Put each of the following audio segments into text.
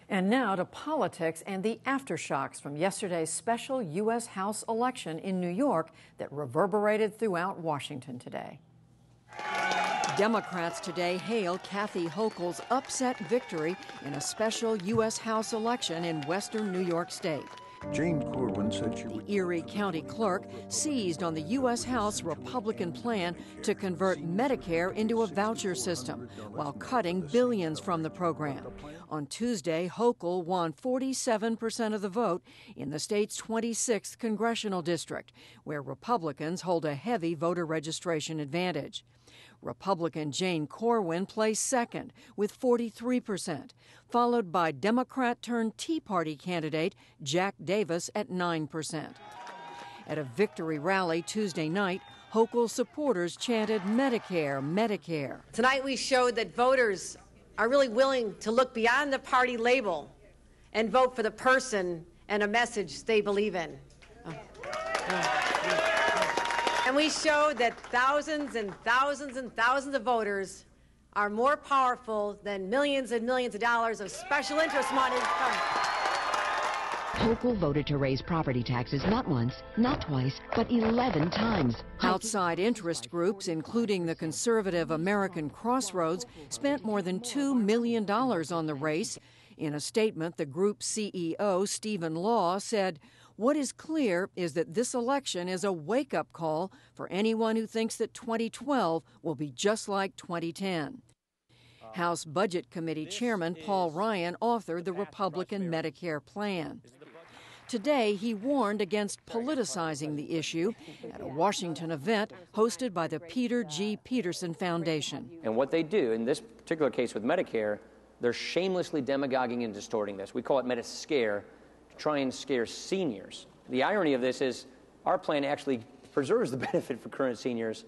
And now to politics and the aftershocks from yesterday's special U.S. House election in New York that reverberated throughout Washington today. Democrats today hailed Kathy Hochul's upset victory in a special U.S. House election in western New York State. Jane Corwin said she would. The Erie County clerk seized on the U.S. House Republican plan to convert Medicare into a voucher system while cutting billions from the program. On Tuesday, Hochul won 47% of the vote in the state's 26th congressional district, where Republicans hold a heavy voter registration advantage. Republican Jane Corwin placed second with 43%, followed by Democrat-turned-Tea Party candidate Jack Davis at 9%. At a victory rally Tuesday night, Hochul supporters chanted Medicare, Medicare. Tonight we showed that voters are really willing to look beyond the party label and vote for the person and a message they believe in. And we showed that thousands and thousands and thousands of voters are more powerful than millions and millions of dollars of special interest money. Hochul voted to raise property taxes not once, not twice, but 11 times. Outside interest groups, including the conservative American Crossroads, spent more than $2 million on the race. In a statement, the group's CEO, Stephen Law, said, "What is clear is that this election is a wake-up call for anyone who thinks that 2012 will be just like 2010. House Budget Committee Chairman Paul Ryan authored the Republican Medicare plan. Today, he warned against politicizing the issue at a Washington event hosted by the Peter G. Peterson Foundation. And what they do, in this particular case with Medicare, they're shamelessly demagoguing and distorting this. We call it Medi-Scare, to try and scare seniors. The irony of this is our plan actually preserves the benefit for current seniors,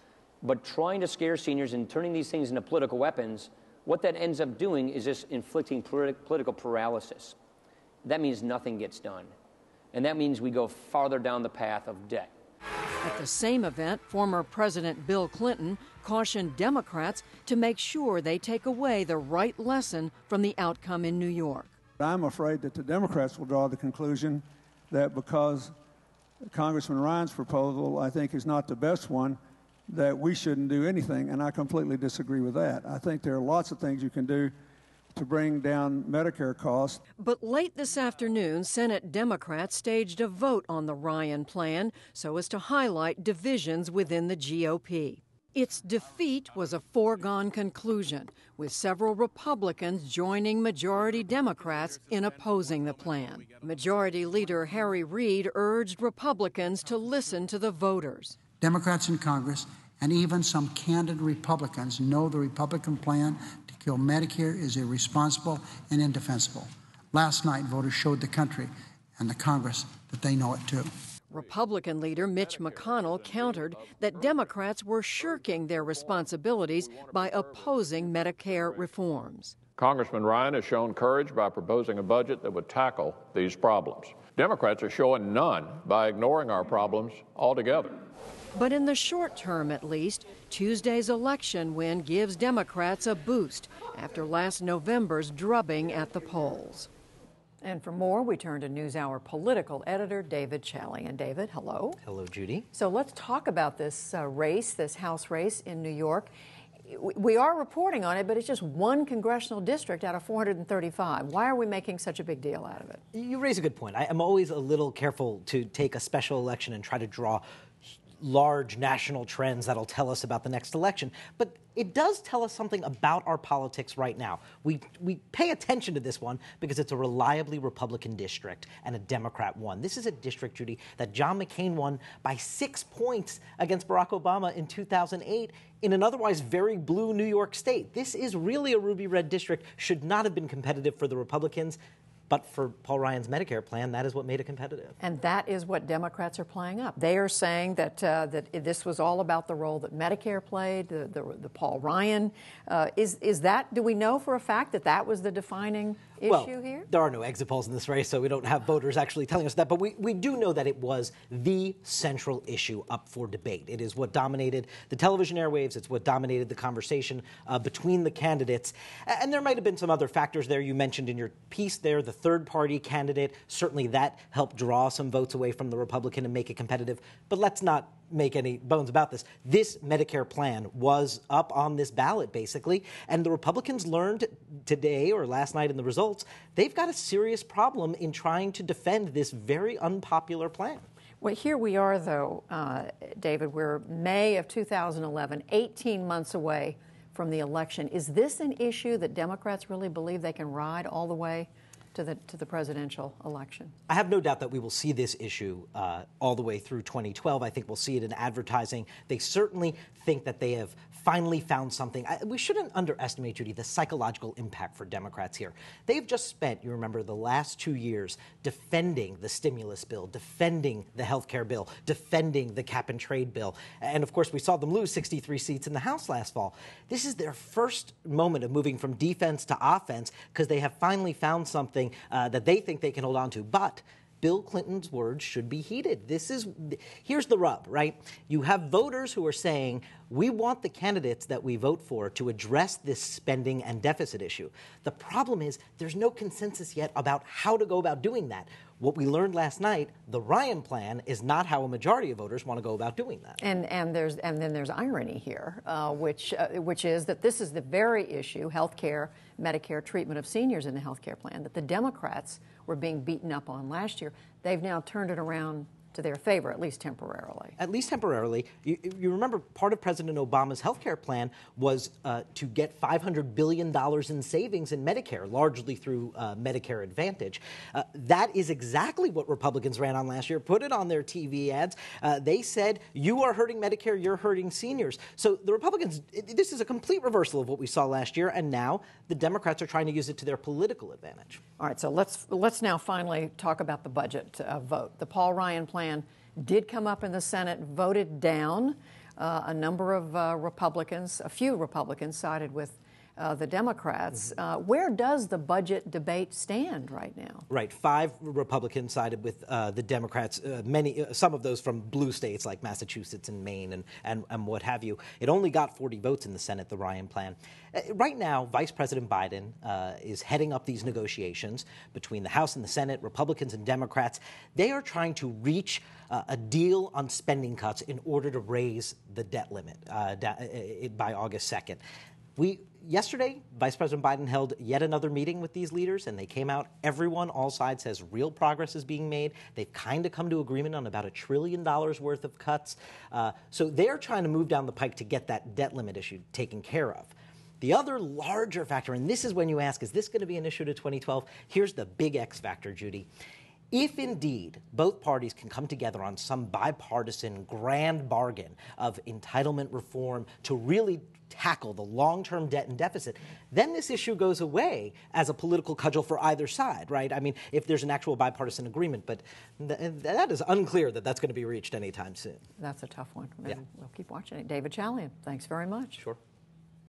but trying to scare seniors and turning these things into political weapons, what that ends up doing is just inflicting political paralysis. That means nothing gets done. And that means we go farther down the path of debt. At the same event, former President Bill Clinton cautioned Democrats to make sure they take away the right lesson from the outcome in New York. I'm afraid that the Democrats will draw the conclusion that because Congressman Ryan's proposal, I think, is not the best one, that we shouldn't do anything, and I completely disagree with that. I think there are lots of things you can do to bring down Medicare costs. But late this afternoon, Senate Democrats staged a vote on the Ryan plan so as to highlight divisions within the GOP. Its defeat was a foregone conclusion, with several Republicans joining majority Democrats in opposing the plan. Majority Leader Harry Reid urged Republicans to listen to the voters. Democrats in Congress and even some candid Republicans know the Republican plan to kill Medicare is irresponsible and indefensible. Last night, voters showed the country and the Congress that they know it too. Republican leader Mitch McConnell countered that Democrats were shirking their responsibilities by opposing Medicare reforms. Congressman Ryan has shown courage by proposing a budget that would tackle these problems. Democrats are showing none by ignoring our problems altogether. But in the short term, at least, Tuesday's election win gives Democrats a boost after last November's drubbing at the polls. And for more, we turn to NewsHour political editor David Chalian. David, hello. Hello, Judy. So let's talk about this race, this House race in New York. We are reporting on it, but it's just one congressional district out of 435. Why are we making such a big deal out of it? You raise a good point. I'm always a little careful to take a special election and try to draw large national trends that'll tell us about the next election. But it does tell us something about our politics right now. We pay attention to this one because it's a reliably Republican district and a Democrat one. This is a district, Judy, that John McCain won by 6 points against Barack Obama in 2008 in an otherwise very blue New York state. This is really a ruby red district, should not have been competitive for the Republicans. But for Paul Ryan's Medicare plan, that is what made it competitive. And that is what Democrats are playing up. They are saying that this was all about the role that Medicare played, the Paul Ryan. Is that, do we know for a fact that that was the defining issue here? There are no exit polls in this race, so we don't have voters actually telling us that. But we do know that it was the central issue up for debate. It is what dominated the television airwaves. It's what dominated the conversation between the candidates. And there might have been some other factors there. You mentioned in your piece there the third-party candidate. Certainly that helped draw some votes away from the Republican and make it competitive. But let's not make any bones about this. This Medicare plan was up on this ballot, basically, and the Republicans learned today or last night in the results, they've got a serious problem in trying to defend this very unpopular plan. Well, here we are, though, David. We're May of 2011, 18 months away from the election. Is this an issue that Democrats really believe they can ride all the way to the presidential election? I have no doubt that we will see this issue all the way through 2012. I think we'll see it in advertising. They certainly think that they have finally found something. We shouldn't underestimate, Judy, the psychological impact for Democrats here. They've just spent, you remember, the last 2 years defending the stimulus bill, defending the health care bill, defending the cap and trade bill. And, of course, we saw them lose 63 seats in the House last fall. This is their first moment of moving from defense to offense because they have finally found something that they think they can hold on to. But Bill Clinton's words should be heeded. Here's the rub, right? You have voters who are saying, we want the candidates that we vote for to address this spending and deficit issue. The problem is there's no consensus yet about how to go about doing that. What we learned last night, the Ryan plan is not how a majority of voters want to go about doing that. And then there's irony here, which is that this is the very issue, health care, Medicare, treatment of seniors in the health care plan, that the Democrats were being beaten up on last year. They've now turned it around to their favor, at least temporarily. At least temporarily. You remember part of President Obama's health care plan was to get $500 billion in savings in Medicare, largely through Medicare Advantage. That is exactly what Republicans ran on last year, put it on their TV ads. They said, you are hurting Medicare, you're hurting seniors. So the Republicans, this is a complete reversal of what we saw last year, and now the Democrats are trying to use it to their political advantage. All right, so let's now finally talk about the budget vote. The Paul Ryan plan did come up in the Senate, voted down. A number of Republicans, a few Republicans sided with the Democrats. Where does the budget debate stand right now? Right. 5 Republicans sided with the Democrats, some of those from blue states like Massachusetts and Maine and what have you. It only got 40 votes in the Senate, the Ryan plan. Right now, Vice President Biden is heading up these negotiations between the House and the Senate, Republicans and Democrats. They are trying to reach a deal on spending cuts in order to raise the debt limit by August 2nd. Yesterday, Vice President Biden held yet another meeting with these leaders, and they came out. Everyone, all sides, says real progress is being made. They've kind of come to agreement on about $1 trillion worth of cuts. So they're trying to move down the pike to get that debt limit issue taken care of. The other larger factor, and this is when you ask, is this going to be an issue to 2012? Here's the big X factor, Judy. If indeed both parties can come together on some bipartisan grand bargain of entitlement reform to really tackle the long-term debt and deficit, then this issue goes away as a political cudgel for either side, right? I mean, if there's an actual bipartisan agreement, but that is unclear that that's going to be reached anytime soon. That's a tough one. We'll keep watching it. David Chalian, thanks very much. Sure.